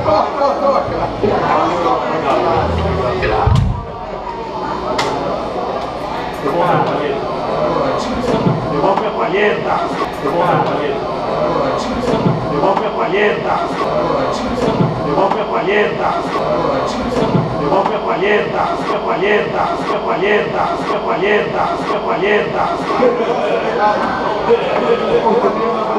Devolve a palheta. Devolve a palheta. Devolve a palheta. Devolve a palheta. Devolve a palheta. A palheta. A palheta. A palheta. A palheta.